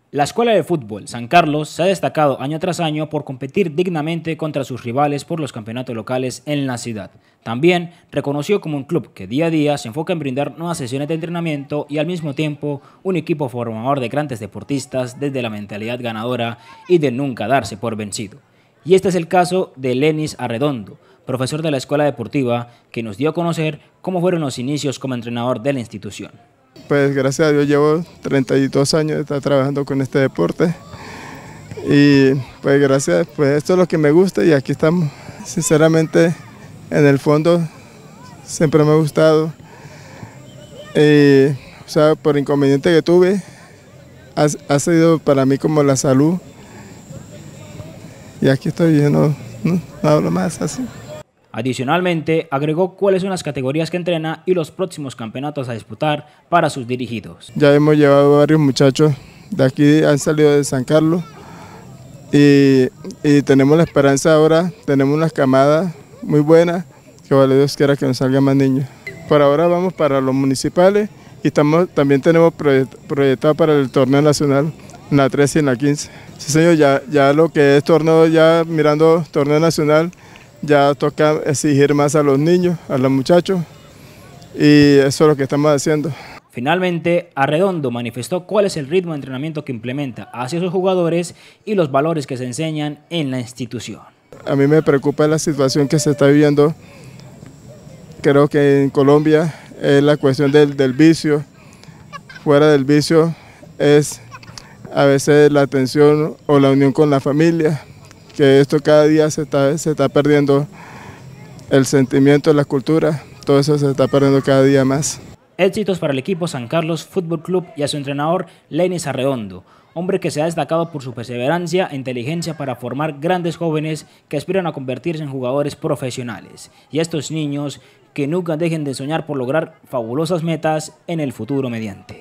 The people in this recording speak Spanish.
La Escuela de Fútbol San Carlos se ha destacado año tras año por competir dignamente contra sus rivales por los campeonatos locales en la ciudad. También reconoció como un club que día a día se enfoca en brindar nuevas sesiones de entrenamiento y al mismo tiempo un equipo formador de grandes deportistas desde la mentalidad ganadora y de nunca darse por vencido. Y este es el caso de Lenis Arredondo, profesor de la Escuela Deportiva, que nos dio a conocer cómo fueron los inicios como entrenador de la institución. Pues gracias a Dios llevo 32 años de estar trabajando con este deporte y pues gracias, pues esto es lo que me gusta y aquí estamos. Sinceramente, en el fondo siempre me ha gustado y, o sea, por inconveniente que tuve, ha sido para mí como la salud y aquí estoy, yo no hablo más así. Adicionalmente, agregó cuáles son las categorías que entrena y los próximos campeonatos a disputar para sus dirigidos. Ya hemos llevado varios muchachos de aquí, han salido de San Carlos y tenemos la esperanza ahora, tenemos unas camadas muy buenas, que vale Dios quiera que nos salgan más niños. Por ahora vamos para los municipales y también tenemos proyectado para el torneo nacional en la 13 y en la 15. Sí señor, ya lo que es torneo, ya mirando torneo nacional, ya toca exigir más a los niños, a los muchachos, y eso es lo que estamos haciendo. Finalmente, Arredondo manifestó cuál es el ritmo de entrenamiento que implementa hacia sus jugadores y los valores que se enseñan en la institución. A mí me preocupa la situación que se está viviendo, creo que en Colombia es la cuestión del vicio. Fuera del vicio es a veces la atención o la unión con la familia, que esto cada día se está perdiendo, el sentimiento, la cultura, todo eso se está perdiendo cada día más. Éxitos para el equipo San Carlos Fútbol Club y a su entrenador Lenis Arredondo, hombre que se ha destacado por su perseverancia e inteligencia para formar grandes jóvenes que aspiran a convertirse en jugadores profesionales. Y a estos niños que nunca dejen de soñar por lograr fabulosas metas en el futuro mediante.